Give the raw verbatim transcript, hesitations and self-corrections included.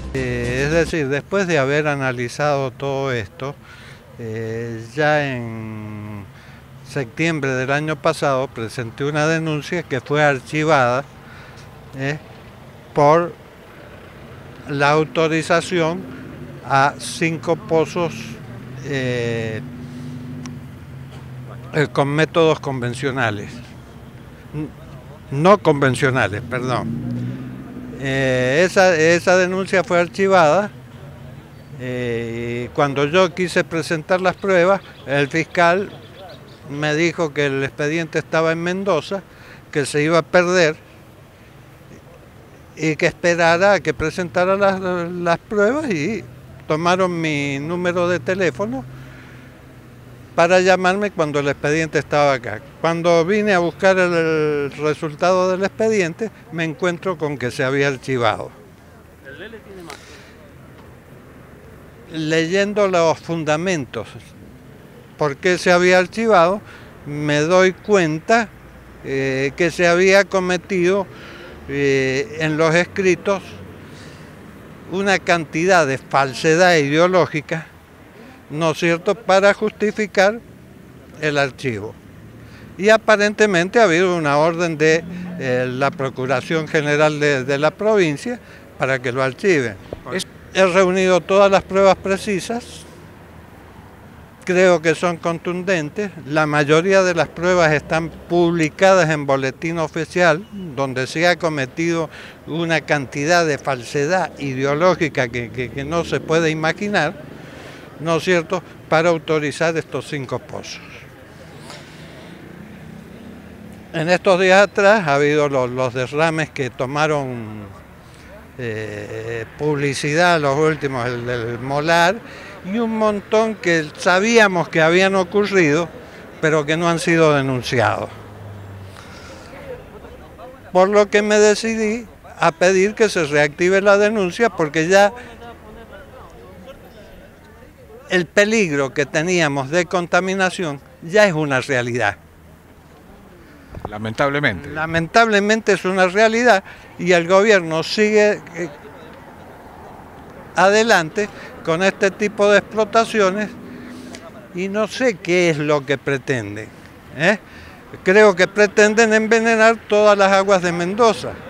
Eh, es decir, después de haber analizado todo esto, eh, ya en septiembre del año pasado presenté una denuncia que fue archivada eh, por la autorización a cinco pozos eh, eh, con métodos convencionales, no convencionales, perdón. Eh, esa, esa denuncia fue archivada. Eh, cuando yo quise presentar las pruebas, el fiscal me dijo que el expediente estaba en Mendoza, que se iba a perder y que esperara a que presentara las, las pruebas, y tomaron mi número de teléfono para llamarme cuando el expediente estaba acá. Cuando vine a buscar el resultado del expediente, me encuentro con que se había archivado. ¿El Lele tiene más? Leyendo los fundamentos por qué se había archivado, me doy cuenta eh, que se había cometido eh, en los escritos una cantidad de falsedad ideológica, ¿no es cierto?, para justificar el archivo. Y aparentemente ha habido una orden de eh, la Procuración General de, de la provincia para que lo archiven. He reunido todas las pruebas precisas, creo que son contundentes. La mayoría de las pruebas están publicadas en Boletín Oficial, donde se ha cometido una cantidad de falsedad ideológica que, que, que no se puede imaginar, ¿no es cierto?, para autorizar estos cinco pozos. En estos días atrás ha habido los, los derrames que tomaron eh, publicidad, los últimos, el del Molar, y un montón que sabíamos que habían ocurrido, pero que no han sido denunciados. Por lo que me decidí a pedir que se reactive la denuncia, porque ya el peligro que teníamos de contaminación ya es una realidad. Lamentablemente. Lamentablemente es una realidad, y el gobierno sigue eh, adelante con este tipo de explotaciones, y no sé qué es lo que pretenden. ¿eh? Creo que pretenden envenenar todas las aguas de Mendoza.